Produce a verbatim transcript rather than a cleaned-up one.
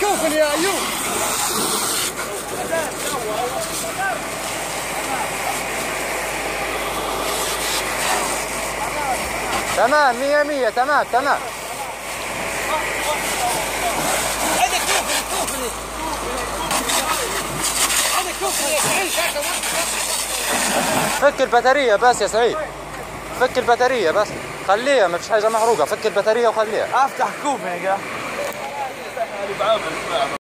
كوفن يا ايوب. تمام مية مية. تمام تمام. هذا كوفن كوفن هذا كوفن يا سعيد. فك البطارية بس يا سعيد، فك البطارية بس، خليها ما فيش حاجة محروقة، فك البطارية وخليها. افتح كوفن يا